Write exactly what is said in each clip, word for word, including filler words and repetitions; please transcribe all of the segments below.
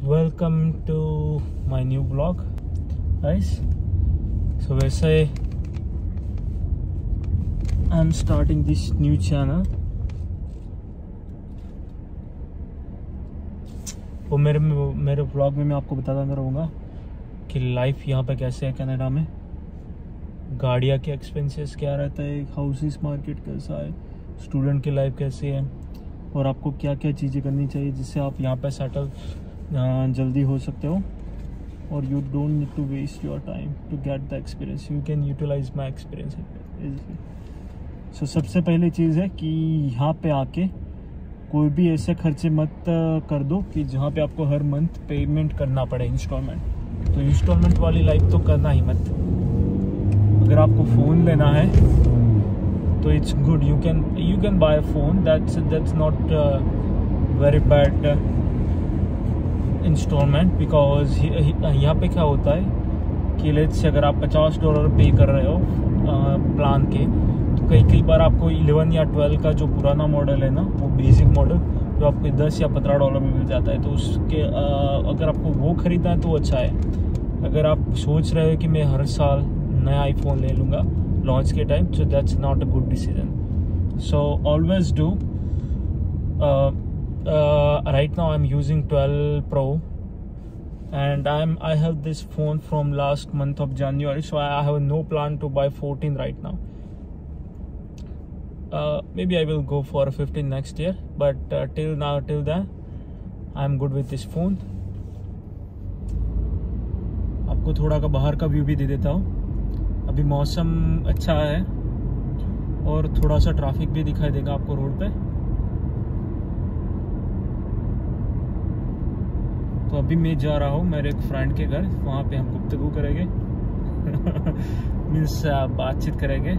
welcome to my new vlog, guys. So वैसे I'm starting this new channel. वो मेरे मेरे vlog में मैं आपको बताता रहूँगा कि लाइफ यहाँ पे कैसे है कनाडा में, गाड़ियाँ के एक्सपेंसेस क्या रहता है, हाउसेस मार्केट कैसा है, स्टूडेंट की लाइफ कैसी है और आपको क्या क्या चीज़ें करनी चाहिए जिससे आप यहाँ पे सेटल जल्दी हो सकते हो और you don't need to waste your time to get the experience, you can utilise my experience easily. So सबसे पहली चीज़ है कि यहाँ पे आके कोई भी ऐसे खर्चे मत कर दो कि जहाँ पे आपको हर मंथ पेमेंट करना पड़े इंस्टॉलमेंट। तो इंस्टॉलमेंट वाली लाइफ तो करना ही मत। अगर आपको फ़ोन लेना है तो it's good, you can you can buy a phone, that's that's not very bad instalment. Because यहाँ पे क्या होता है कि लेट्स से अगर आप पचास डॉलर पे कर रहे हो प्लान के, तो कई कई बार आपको इलेवन या ट्वेल्व का जो पुराना मॉडल है ना, वो बेसिक मॉडल जो आपको दस या पंद्रह डॉलर में मिल जाता है, तो उसके आ, अगर आपको वो ख़रीदना है तो अच्छा है। अगर आप सोच रहे हो कि मैं हर साल नया आईफोन ले लूँगा लॉन्च के time, so that's not a good decision. So always do right now I am using twelve pro and I'm I have this phone from last month of January, so I have no plan to buy fourteen right now. Uh, maybe I will go for a fifteen next year, but uh, till now till then I'm good with this phone. आपको थोड़ा का बाहर का view भी दे देता हूँ। अभी मौसम अच्छा है और थोड़ा सा ट्रैफिक भी दिखाई देगा आपको रोड पे। तो अभी मैं जा रहा हूँ मेरे एक फ्रेंड के घर, वहाँ पे हम गुफ्तगू करेंगे मीन्स बातचीत करेंगे।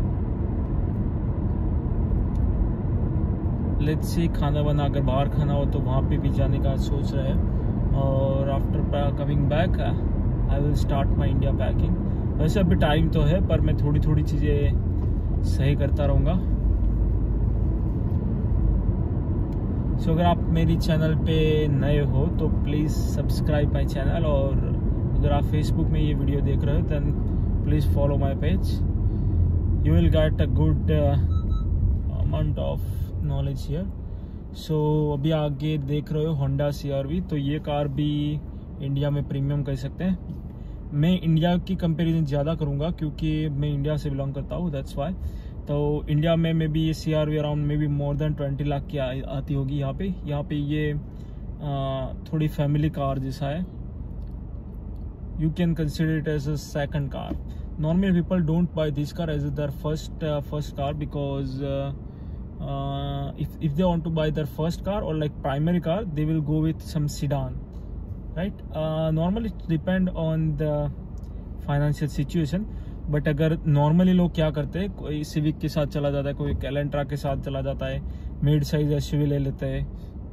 लेट्स सी, खाना बना अगर बाहर खाना हो तो वहाँ पे भी जाने का सोच रहे हैं। और after coming back I will start my India packing. वैसे अभी टाइम तो है, पर मैं थोड़ी थोड़ी चीज़ें सही करता रहूँगा। सो so, अगर आप मेरी चैनल पे नए हो तो प्लीज़ सब्सक्राइब माई चैनल, और अगर आप फेसबुक में ये वीडियो देख रहे हो then please follow my page. You will get a good amount of knowledge here. So अभी आगे देख रहे हो होंडा सी आर वी, तो ये कार भी इंडिया में प्रीमियम कह सकते हैं। मैं इंडिया की कंपेरिजन ज़्यादा करूँगा क्योंकि मैं इंडिया से बिलोंग करता हूँ, दैट्स वाई। तो इंडिया में मे बी ये see are we around maybe more than twenty lakh की आ, आती होगी यहाँ पे। यहाँ पे ये आ, थोड़ी फैमिली कार जैसा है। You can consider it as a second car. Normally people don't buy this car as their first first car because if if they want to buy their first car और like primary car, they will go with some sedan, right. Normally it depend on the financial situation. But अगर normally लोग क्या करते हैं, कोई civic के साथ चला जाता है, कोई कैलेंट्रा के साथ चला जाता है, मिड साइज एसयूवी ले लेते हैं,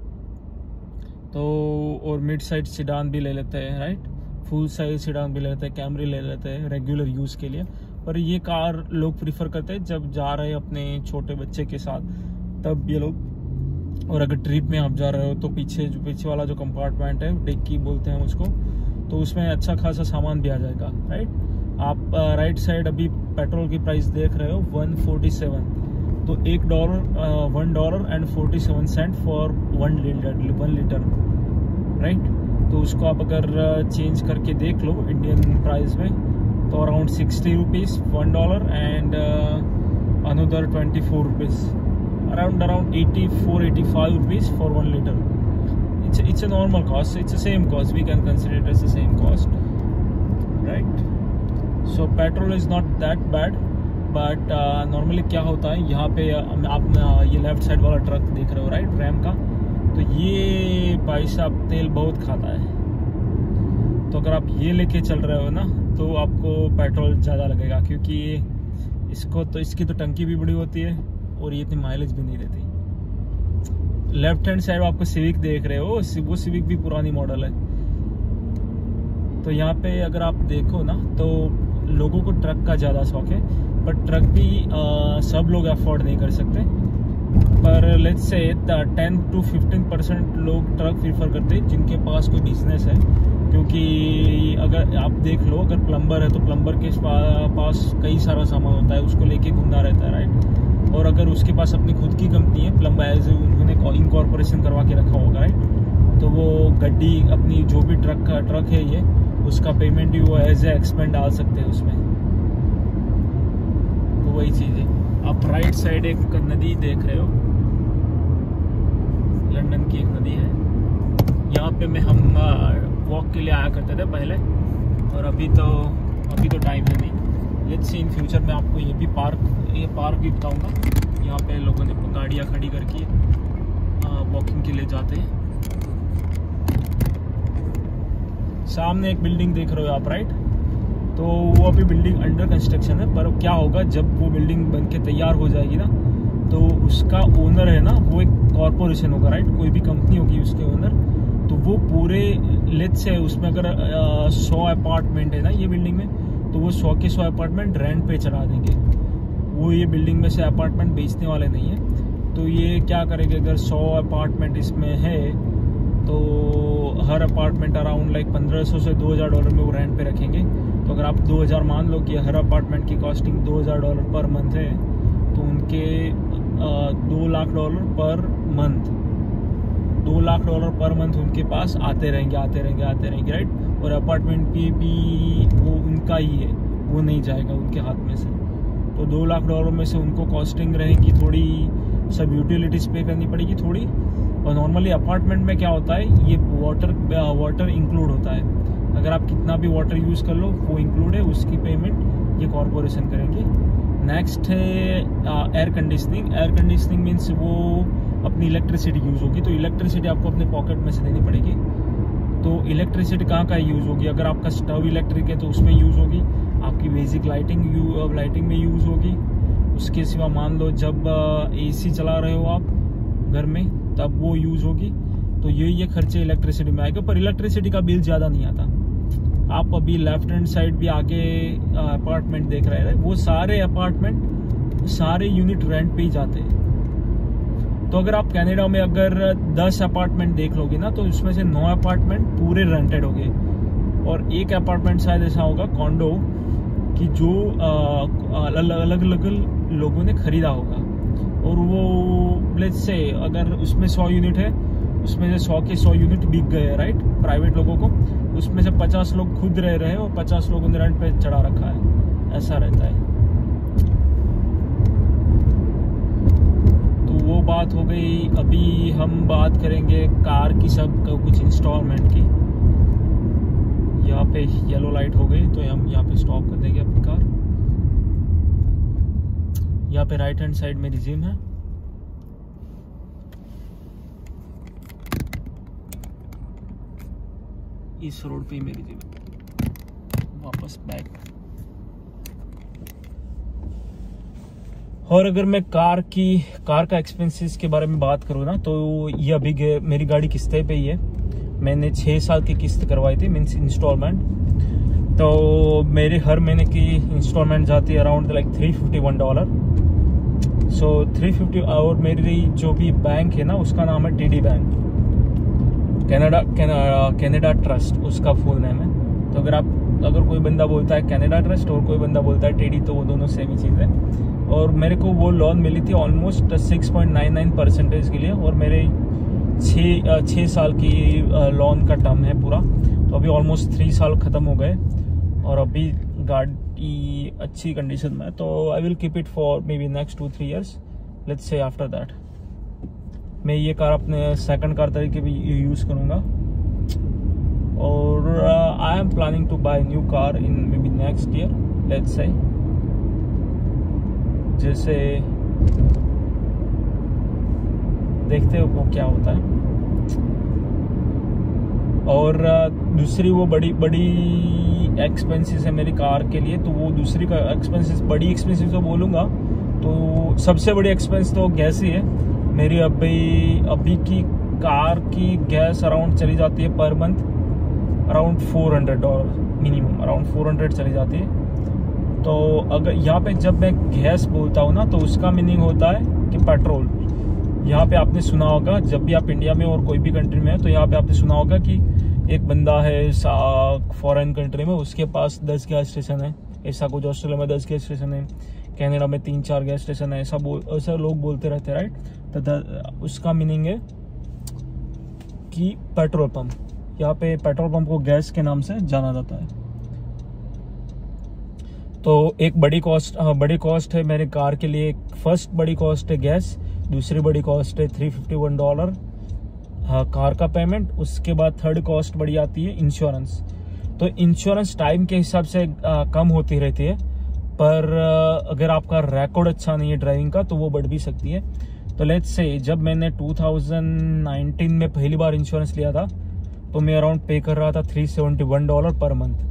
तो और मिड साइज सिडान भी ले लेते हैं, राइट। फुल साइज सिडान भी ले लेते हैं, कैमरी ले लेते हैं रेगुलर यूज़ के लिए। पर ये कार लोग प्रीफर करते हैं जब जा रहे हैं अपने छोटे बच्चे के साथ, तब ये लोग। और अगर ट्रिप में आप जा रहे हो तो पीछे जो पीछे वाला जो कंपार्टमेंट है, डिक्की बोलते हैं उसको, तो उसमें अच्छा खासा सामान भी आ जाएगा, राइट। आप राइट uh, साइड अभी पेट्रोल की प्राइस देख रहे हो वन फोर्टी सेवन, तो एक dollar one dollar and forty seven cent for one litre one litre right. तो उसको आप अगर चेंज uh, करके देख लो इंडियन प्राइस में, तो around sixty rupees one dollar and another twenty four rupees, around around eighty four eighty five rupees for one litre. It's it's a normal cost, it's a same cost, we can consider it as the same cost, right. So petrol is not that bad, but normally क्या होता है यहाँ पे, uh, आप uh, ये left side वाला truck देख रहे हो, राइट, रैम का, तो ये भाई साहब तेल बहुत खाता है। तो अगर आप ये लेके चल रहे हो ना, तो आपको पेट्रोल ज़्यादा लगेगा, क्योंकि इसको तो इसकी तो टंकी भी बड़ी होती है और ये इतनी माइलेज भी नहीं देती। लेफ्ट हैंड साइड आपको सिविक देख रहे हो, वो सिविक भी पुरानी मॉडल है। तो यहाँ पे अगर आप देखो ना, तो लोगों को ट्रक का ज़्यादा शौक है, बट ट्रक भी आ, सब लोग अफोर्ड नहीं कर सकते। पर let's say ten to fifteen percent लोग ट्रक प्रीफर करते हैं जिनके पास कोई बिजनेस है, क्योंकि अगर आप देख लो, अगर प्लम्बर है तो प्लम्बर के पास कई सारा सामान होता है, उसको लेके घूमना रहता है, राइट। और अगर उसके पास अपनी खुद की कंपनी है, प्लम्बर एज उन्होंने इनकॉर्पोरेशन करवा के रखा होगा, राइट, तो वो गड्डी अपनी जो भी ट्रक का ट्रक है ये, उसका पेमेंट भी वो एज ए एक्सपेंस डाल सकते हैं उसमें। तो वही चीज़ है। आप राइट साइड एक नदी देख रहे हो, लंदन की एक नदी है। यहाँ पे मैं हम वॉक के लिए आया करते थे पहले, और अभी तो अभी तो टाइम है नहीं। लेट्स सी इन फ्यूचर में आपको ये भी पार्क ये पार्क भी बताऊँगा। यहाँ पे लोगों ने गाड़ियाँ खड़ी करके वॉकिंग के लिए जाते हैं। सामने एक बिल्डिंग देख रहे हो आप, राइट, तो वो अभी बिल्डिंग अंडर कंस्ट्रक्शन है। पर क्या होगा जब वो बिल्डिंग बन के तैयार हो जाएगी ना, तो उसका ओनर है ना, वो एक कॉरपोरेशन होगा, राइट, कोई भी कंपनी होगी उसके ओनर, तो वो पूरे लेट्स से उसमें अगर सौ अपार्टमेंट है ना ये बिल्डिंग में, तो वो सौ के सौ अपार्टमेंट रेंट पे चढ़ा देंगे। वो ये बिल्डिंग में से अपार्टमेंट बेचने वाले नहीं है। तो ये क्या करेंगे, अगर सौ अपार्टमेंट इसमें है तो हर अपार्टमेंट अराउंड लाइक पंद्रह सौ से दो हज़ार डॉलर में वो रेंट पे रखेंगे। तो अगर आप दो हज़ार मान लो कि हर अपार्टमेंट की कॉस्टिंग दो हज़ार डॉलर पर मंथ है, तो उनके दो लाख डॉलर पर मंथ दो लाख डॉलर पर मंथ उनके पास आते रहेंगे आते रहेंगे आते रहेंगे राइट। और अपार्टमेंट की भी वो उनका ही है, वो नहीं जाएगा उनके हाथ में से। तो दो लाख डॉलर में से उनको कॉस्टिंग रहेगी, थोड़ी सब यूटिलिटीज पे करनी पड़ेगी थोड़ी। और नॉर्मली अपार्टमेंट में क्या होता है, ये वाटर वाटर इंक्लूड होता है। अगर आप कितना भी वाटर यूज़ कर लो वो इंक्लूड है, उसकी पेमेंट ये कॉरपोरेशन करेंगे। नेक्स्ट है air conditioning. Air conditioning means वो अपनी इलेक्ट्रिसिटी यूज़ होगी, तो इलेक्ट्रिसिटी आपको अपने पॉकेट में से देनी पड़ेगी। तो इलेक्ट्रिसिटी कहाँ कहाँ यूज़ होगी, अगर आपका स्टव इलेक्ट्रिक है तो उसमें यूज़ होगी, आपकी बेसिक लाइटिंग यू लाइटिंग में यूज़ होगी। उसके सिवा मान लो जब एसी चला रहे हो आप घर में तब वो यूज़ होगी। तो ये ये खर्चे इलेक्ट्रिसिटी में आएगा, पर इलेक्ट्रिसिटी का बिल ज़्यादा नहीं आता। आप अभी लेफ्ट हैंड साइड भी आगे अपार्टमेंट देख रहे हैं, वो सारे अपार्टमेंट सारे यूनिट रेंट पे ही जाते हैं। तो अगर आप कनाडा में अगर दस अपार्टमेंट देख लोगे ना, तो उसमें से नौ अपार्टमेंट पूरे रेंटेड होंगे, और एक अपार्टमेंट शायद ऐसा होगा कॉन्डो कि जो अलग अलग अलग लोगों ने खरीदा होगा। और वो लेट्स से अगर उसमें सौ यूनिट है, उसमें से सौ के सौ यूनिट बिक गए राइट प्राइवेट लोगों को, उसमें से पचास लोग खुद रह रहे हैं और पचास लोगों ने रेंट पे चढ़ा रखा है, ऐसा रहता है। तो वो बात हो गई। अभी हम बात करेंगे कार की, सब कुछ इंस्टॉलमेंट की। यहाँ पे येलो लाइट हो गई तो हम यहाँ पे स्टॉप कर देंगे अपनी कार। यहाँ पे राइट हैंड साइड में जिम है। इस रोड पे ही मेरी जिम, वापस बैक। और अगर मैं कार की कार का एक्सपेंसेस के बारे में बात करूँ ना, तो ये अभी मेरी गाड़ी किस्ते पे ही है। मैंने छः साल की किस्त करवाई थी, मीन्स इंस्टॉलमेंट। तो मेरे हर महीने की इंस्टॉलमेंट जाती है around like three fifty one dollar. So three fifty. और मेरी जो भी बैंक है ना, उसका नाम है TD Bank, Canada Canada Trust उसका फुल नेम है। तो अगर आप अगर कोई बंदा बोलता है कनाडा ट्रस्ट और कोई बंदा बोलता है टीडी, तो वो दोनों सेम ही चीज़ है। और मेरे को वो लोन मिली थी almost six point nine nine percentage के लिए, और मेरे छः छः साल की लोन का टर्म है पूरा। तो अभी ऑलमोस्ट थ्री साल ख़त्म हो गए, और अभी गाड़ी अच्छी कंडीशन में है। तो I will keep it for maybe next two three years, let's say after that मैं ये कार अपने सेकंड कार तरीके भी यूज़ करूँगा। और I am planning to buy new car in maybe next year, let's say. जैसे देखते हो वो क्या होता है। और दूसरी वो बड़ी बड़ी एक्सपेंसेस है मेरी कार के लिए, तो वो दूसरी का एक्सपेंसेस बड़ी एक्सपेंसेस तो बोलूँगा तो सबसे बड़ी एक्सपेंस तो गैस ही है मेरी। अभी अभी की कार की गैस अराउंड चली जाती है per month around four hundred dollar minimum, around four hundred चली जाती है। तो अगर यहाँ पे जब मैं गैस बोलता हूँ ना, तो उसका मीनिंग होता है कि पेट्रोल। यहाँ पे आपने सुना होगा, जब भी आप इंडिया में और कोई भी कंट्री में है तो यहाँ पे आपने सुना होगा कि एक बंदा है फॉरेन कंट्री में, उसके पास दस गैस स्टेशन है, ऐसा कुछ। ऑस्ट्रेलिया में दस गैस स्टेशन है, कनाडा में तीन चार गैस स्टेशन है, ऐसा बोल ऐसा लोग बोलते रहते हैं, राइट। तो उसका मीनिंग है कि पेट्रोल पंप, यहाँ पे पेट्रोल पंप को गैस के नाम से जाना जाता है। तो एक बड़ी कॉस्ट बड़ी कॉस्ट है मेरे कार के लिए। फर्स्ट बड़ी कॉस्ट है गैस, दूसरी बड़ी कॉस्ट है three fifty one dollar car का पेमेंट। उसके बाद थर्ड कॉस्ट बड़ी आती है इंश्योरेंस। तो इंश्योरेंस टाइम के हिसाब से आ, कम होती रहती है, पर आ, अगर आपका रिकॉर्ड अच्छा नहीं है ड्राइविंग का तो वो बढ़ भी सकती है। तो लेट्स से जब मैंने टू थाउजेंड नाइनटीन में पहली बार इंश्योरेंस लिया था तो मैं अराउंड पे कर रहा था three seventy one dollar per month.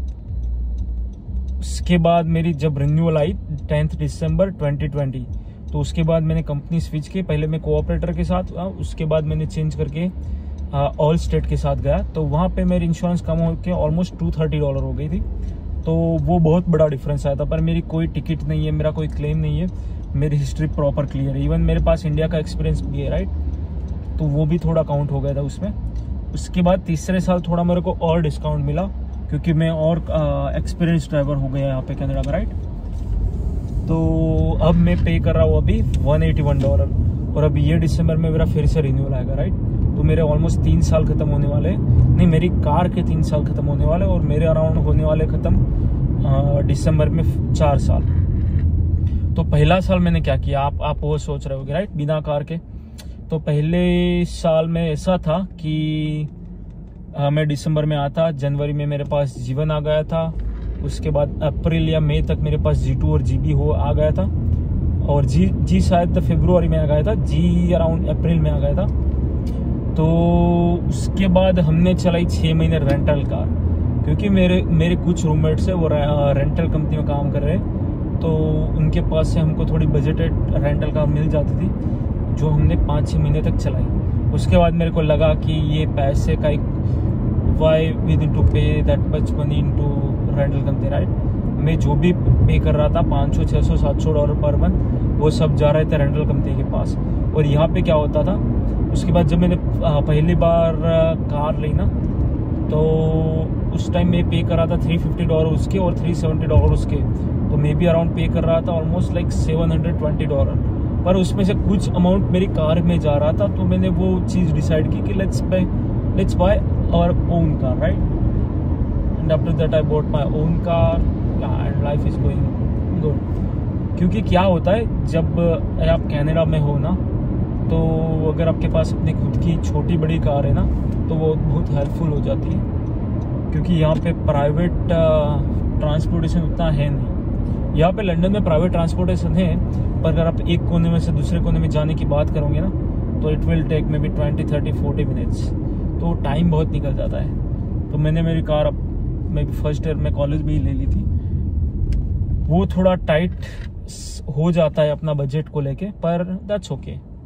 उसके बाद मेरी जब रिन्यूअल आई टेंथ दिसंबर ट्वेंटी ट्वेंटी, तो उसके बाद मैंने कंपनी स्विच की। पहले मैं कोऑपरेटर के साथ, उसके बाद मैंने चेंज करके ऑल स्टेट के साथ गया। तो वहाँ पे मेरी इंश्योरेंस कम हो के ऑलमोस्ट टू थर्टी डॉलर हो गई थी। तो वो बहुत बड़ा डिफरेंस आया था, पर मेरी कोई टिकट नहीं है, मेरा कोई क्लेम नहीं है, मेरी हिस्ट्री प्रॉपर क्लियर है। इवन मेरे पास इंडिया का एक्सपीरियंस भी है, राइट। तो वो भी थोड़ा काउंट हो गया था उसमें। उसके बाद तीसरे साल थोड़ा मेरे को और डिस्काउंट मिला, क्योंकि मैं और एक्सपीरियंस ड्राइवर हो गया यहाँ पे कनाडा में, राइट। तो अब मैं पे कर रहा हूँ अभी वन एटी वन डॉलर, और अभी ये दिसंबर में मेरा फिर से रिन्यूअल आएगा, राइट। तो मेरे ऑलमोस्ट तीन साल खत्म होने वाले, नहीं मेरी कार के तीन साल खत्म होने वाले, और मेरे अराउंड होने वाले खत्म दिसंबर में चार साल। तो पहला साल मैंने क्या किया, आप आप वो सोच रहे होगे, राइट, बिना कार के। तो पहले साल में ऐसा था कि आ, मैं दिसंबर में आता, जनवरी में मेरे पास जीवन आ गया था। उसके बाद अप्रैल या मई तक मेरे पास जी टू और जी बी हो आ गया था, और जी जी शायद फरवरी में आ गया था, जी अराउंड अप्रैल में आ गया था। तो उसके बाद हमने चलाई छः महीने रेंटल कार, क्योंकि मेरे मेरे कुछ रूममेट्स है वो रेंटल कंपनी में काम कर रहे हैं, तो उनके पास से हमको थोड़ी बजटेड रेंटल कार मिल जाती थी, जो हमने पाँच छः महीने तक चलाई। उसके बाद मेरे को लगा कि ये पैसे का एक why we need to pay that much money into rental company, right. मैं जो भी पे कर रहा था पाँच सौ छः सौ सात सौ डॉलर पर मंथ, वो सब जा रहे थे रेंटल कंपनी के पास। और यहाँ पे क्या होता था, उसके बाद जब मैंने पहली बार कार ली ना, तो उस टाइम मैं पे कर रहा था थ्री फिफ्टी डॉलर उसके और थ्री सेवेंटी डॉलर उसके। तो मैं भी अराउंड पे कर रहा था almost like seven hundred twenty dollar, पर उसमें से कुछ अमाउंट मेरी कार में जा रहा था। तो मैंने वो चीज़ डिसाइड की कि let's buy let's buy our own car, right. And after that I bought my own car and life is going good. क्योंकि क्या होता है, जब आप कनाडा में हो ना, तो अगर आपके पास अपनी खुद की छोटी बड़ी कार है ना, तो वो बहुत हेल्पफुल हो जाती है, क्योंकि यहाँ पे प्राइवेट ट्रांसपोर्टेशन उतना है नहीं। यहाँ पे लंदन में प्राइवेट ट्रांसपोर्टेशन है, पर अगर आप एक कोने में से दूसरे कोने में जाने की बात करोगे ना, तो it will take maybe twenty thirty forty minutes, तो टाइम बहुत निकल जाता है। तो मैंने मेरी कार मैं फर्स्ट ईयर में कॉलेज में ही ले ली थी। वो थोड़ा टाइट हो जाता है अपना बजट को लेके, पर दैट्स ओके।